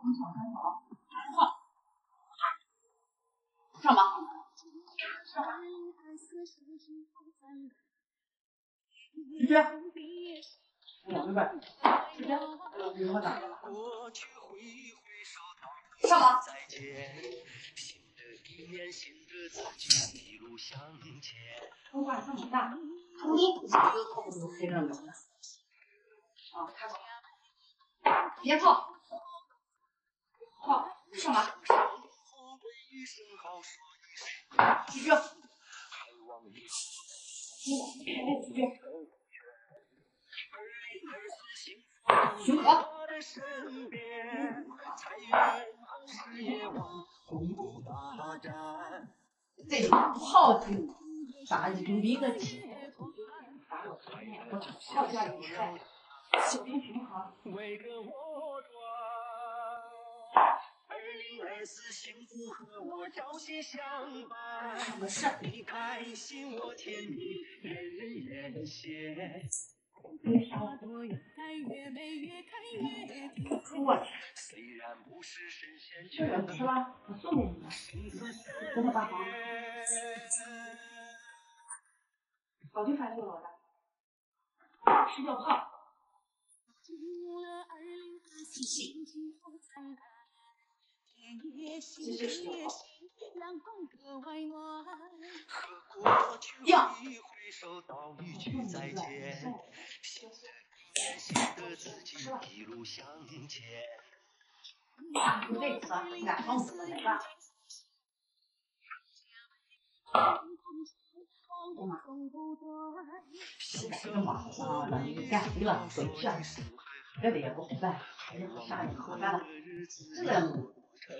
上吧。直接。两个半。直接。你和哪？上吧。头发这么大，头顶这个头都黑着呢。啊，开吧。别跑。好，上吧。继续。许可。这炮就打一个一个气，我炮下一开，小平平好。2024幸福和我朝夕相伴，什么事？你开心我甜蜜，人人艳羡。花朵越开越美，越开越甜。虽然不是神仙，这人吃吧，我送给你，跟他爸好。早就发现了的，吃掉胖。这是什么？呀！不对，吃，俺放死了吧？是的，这个忙啊，等你干累了回去，这里也不回来，啥也喝干了，这。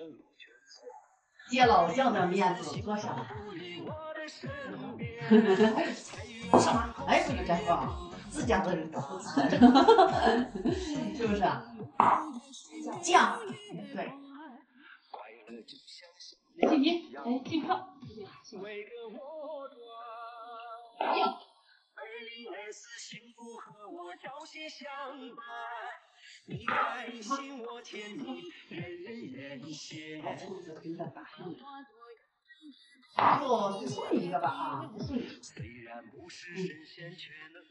接老将的面子坐下来，上马，哎，不就这样，自家的人都不错，是不是啊？将，对。进题，哎，进课。将。2024幸福和我朝夕相伴。你开心我甜蜜，人人艳羡。做最后一个吧啊，虽然不是神仙，却能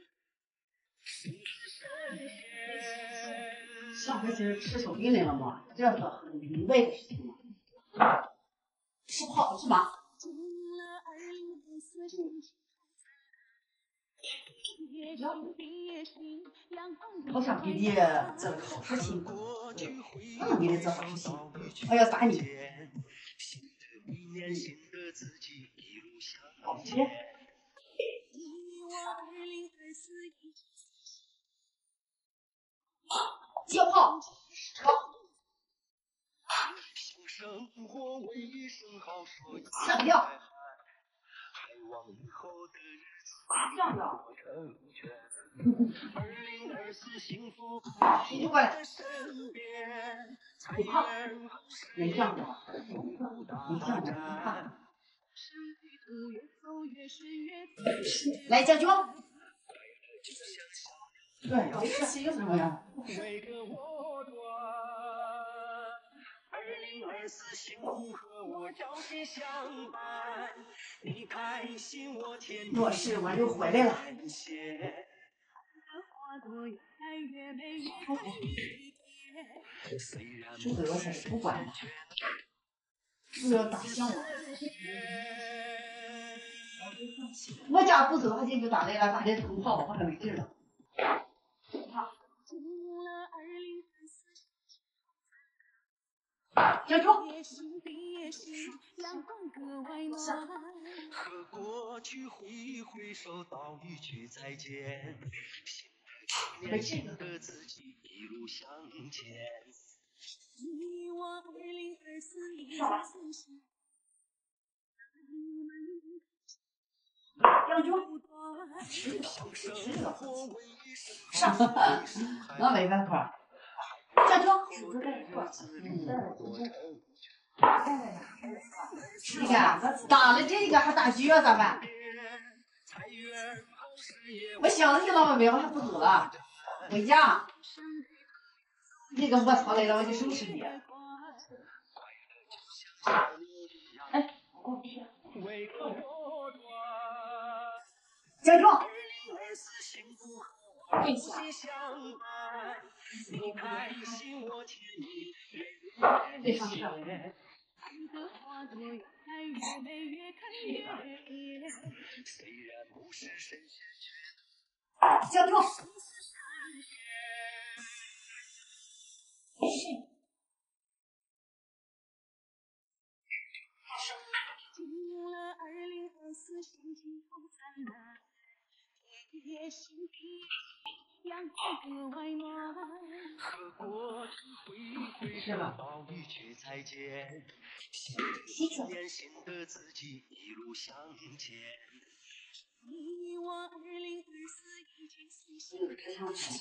上回其实吃手臂来了嘛，这是很明白的事情嘛。吃好是吧？我想给你做个好事情，我给你做好事情，我要打你。好些。接炮。上吊。上吊。你过来。不怕，没上吊，你上吊不怕。来，将军。对，这是谁什么呀？2024幸福和我朝夕相伴，你开心我甜蜜。我是我就回来了。这个我才不管了，是要打向我。我家不走，他进去打来了，打的头炮，我还没劲了。将军。和过去挥挥手道一句再见，新的自己一路向前。上吧。将军。上。我没办法。将军。你看，打了这个还打狙咋办？我想着你老没，我还不走了，回家。那个我操来了，我就收拾你。 哎，过去。站住！跪下。对上上。站住！ 进了2024，心情好灿烂，夜心底阳光格外暖。和过去挥一挥手，道一句再见。新年新的自己一路向前。你我2024已经随心而去。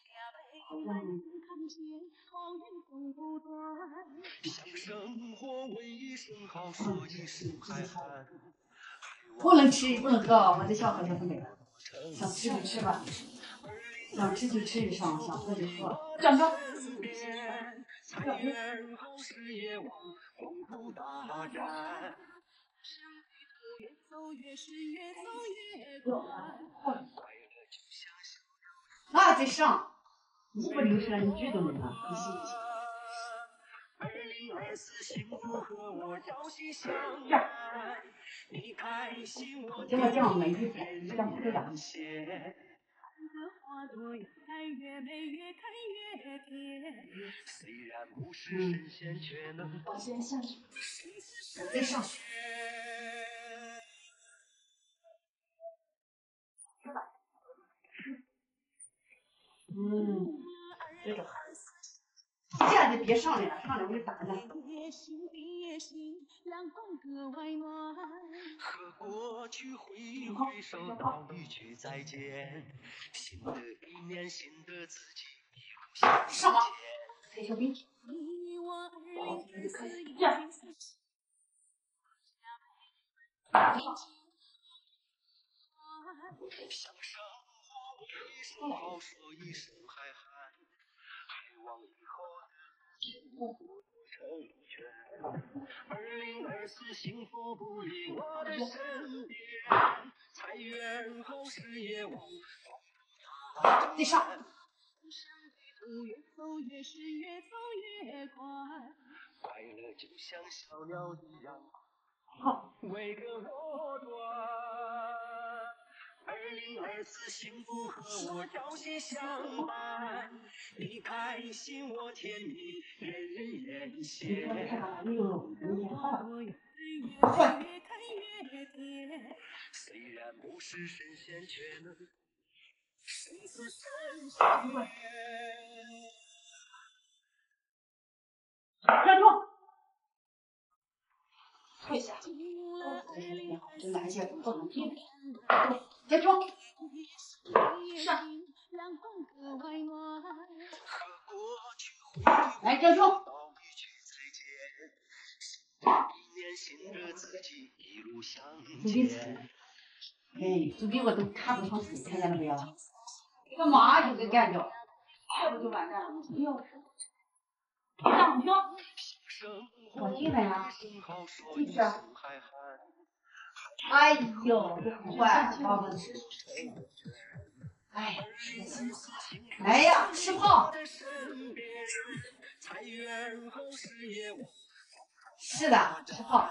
看见好运总不断，向生活问一声好，说一声海涵。 不能吃，不能喝，我的小孩小妹妹，想吃就吃吧，想吃就吃，想喝就喝。站住！ 财源好，事业旺，宏图大展。越走越是越走越快。 那得上，你不留神，你举动的呢？你信不信 ？2024幸福和我朝夕相伴，你开心我这么讲没意思，讲不了。 花朵越开越美，越开越甜。虽然不是神仙，却能我先下去，再上去。这种。现在别上来了，上来我就打你。 和过去挥一挥手，道一句再见。新的一年，新的自己，一路向前。 黑小兵。这样。 向生活问一声好，说一声海涵，还望以后的不成全。2024幸福不离我的身边，财源好，事业旺， 得上。 越走越是越走越快，快乐就像小鸟一样，围个我转。2024幸福和我朝夕相伴，你开心我甜蜜，人人艳羡。花朵越开越甜，虽然不是神仙，却能生死神仙。 站住！跪下。真难接，不能进。站住！上。来，站住！朱斌吃。哎，朱斌我都看不上嘴，看见了没有？这个马就给干掉，这不就完蛋了？哟，上去。我进来了，进去。哎呦，这很坏，宝宝吃。哎，来呀，吃炮。是的，吃炮。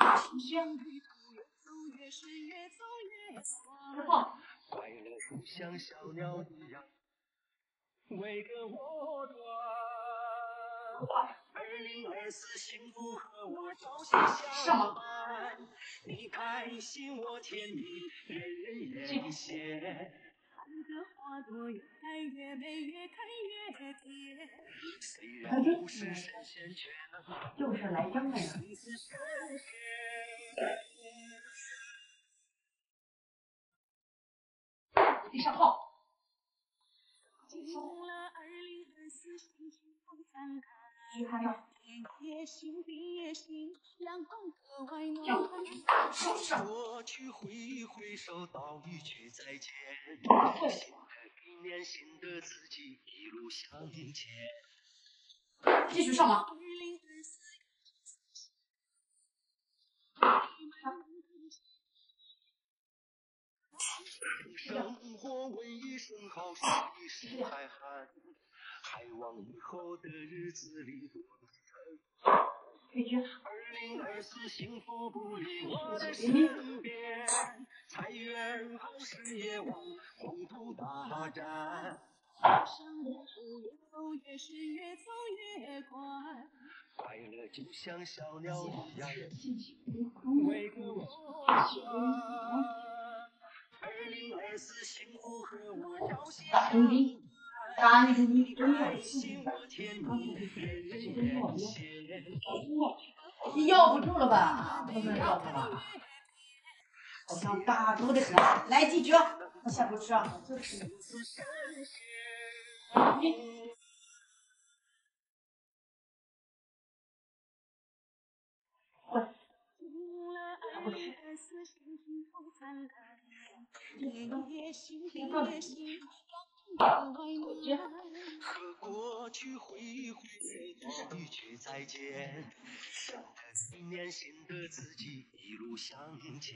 吃炮。 快乐就像小鸟一样，围个我转。2024幸福和我朝夕相伴，你开心我甜蜜，人人艳羡。花朵越开越美，越开越甜。虽然不是神仙，却能就是来争的呀。你上炮。去看上。 过去挥一挥手，道一句再见。新的一年，新的自己，一路向前。 继续上吗？ 生活问一声好，说一声海涵，还望以后的日子里多2024幸福不离我的身边，财源好事业旺，宏图大展。上的路越走越深，越走越快，快乐就像小鸟一样，为个我2024幸福和我朝夕相伴，你开心我甜蜜，人人艳羡。 你要不住了吧？不能要他了。好像大肚的很，来几句。我先不吃啊，就吃。不吃。 和过去挥一挥手，一句再见。新的一年，新的自己，一路向前。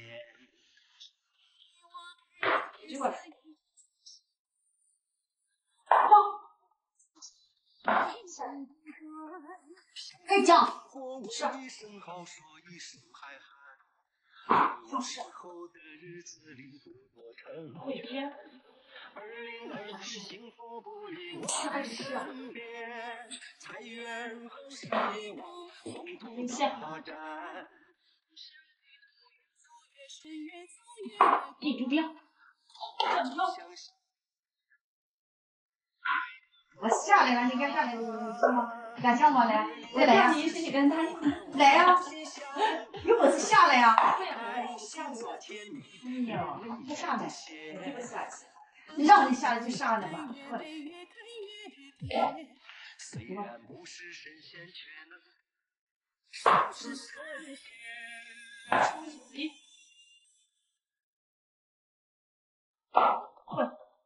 这个。该讲。是。就是会编。还是。没线。记住编。我下来了，你该下来了，是吗？敢下吗？来，再来呀！来呀！有本事下来呀！哎呀，不下来，不下来，你让你下来就下来吧，快！ 虽然不是神仙，却能是神仙。 快！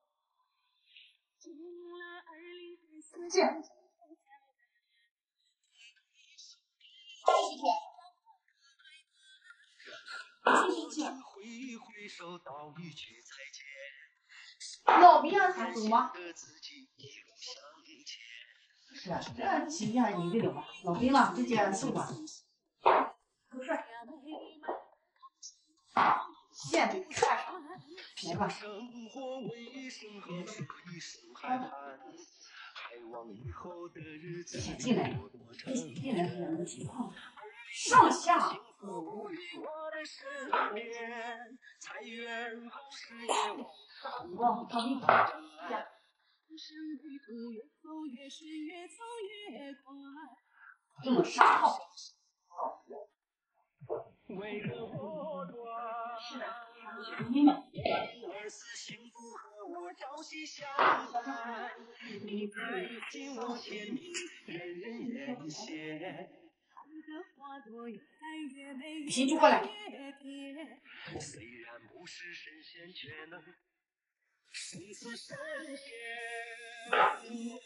见。老兵啊，还走吗？是啊，这起义还赢得了吧？老兵了，直接送吧。不是。现在看上，来吧。写进来，进来是什么情况？上下五。哇，他厉害！这么杀号。是的。 幸福和我朝夕相伴，你开心我甜蜜，人人艳羡。 皮就过来。 虽然不是神仙，却能胜似神仙。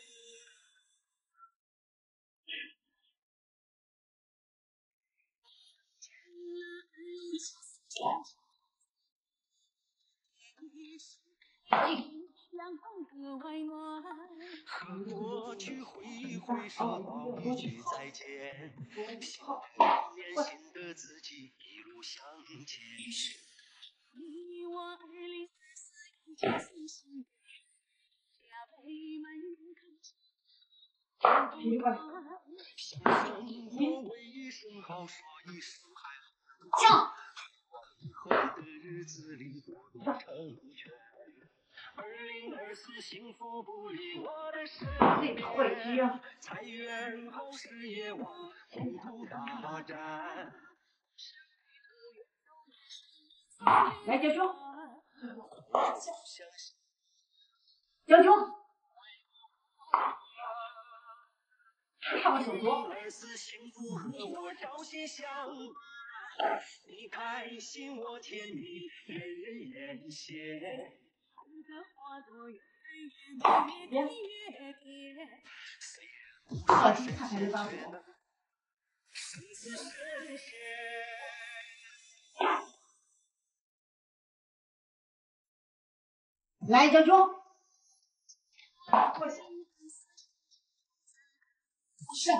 和过去挥一挥手，道一句再见。新的一年，新的自己，一路向前。你我2024一起同行，加倍满眼看向生活问一声好，说一声还好。以后的日子里多多成全。2024幸福不离我的身边，财源好事业旺，宏图大展。 来，小熊，小熊，看我手镯。 幸福和我朝夕相伴，你开心我甜蜜，人人艳羡。 我去看看这张图。 来一脚脚，过去。是。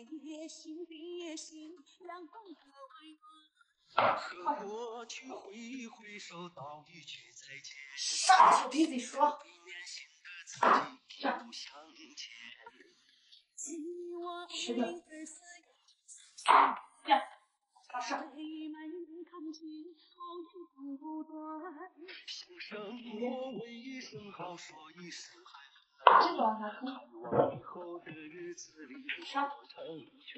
和过去挥挥手，道一句再见。 上去闭嘴说。 这。 是的。这。老师。 向生活问一声好，说一声嗨。这个往下听。 以后的日子里上。 成全。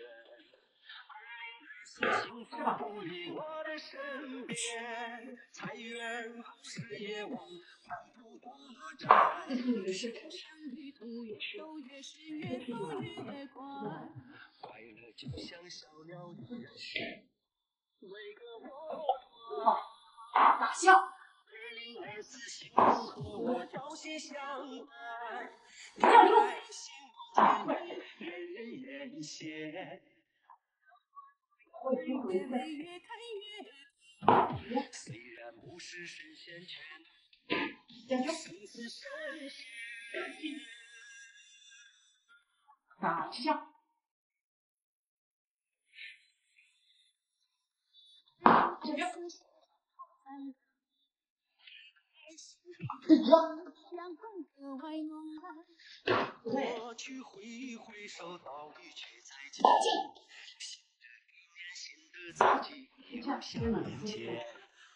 幸福不离我的身边，财源好事业旺，反复大战。 这是你的事。 旅途越走越是越走越快，快乐就像小鸟一样为个我。 好，大笑。 儿子幸福和我朝夕相伴， 站住！ 人人艳羡。 会回来。 虽然不是神仙圈， 站住！大笑。站住！ 过去挥挥手，道一句再见。新的一年，新的自己，又相见。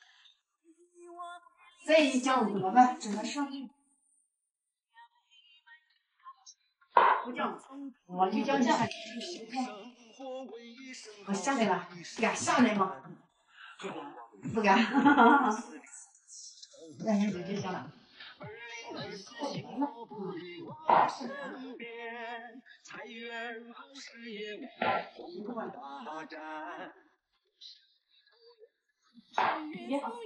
再一讲怎么办？只能上去。不讲，我就讲下来。我下来了，敢下来吗？不敢。那你就行了。 财源好事业旺，大战。 别跑。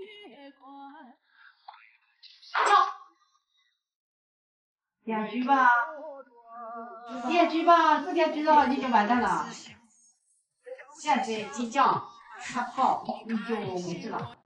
点局吧，点局吧，不点局的话你就完蛋了。现在金将开炮，你就没治了。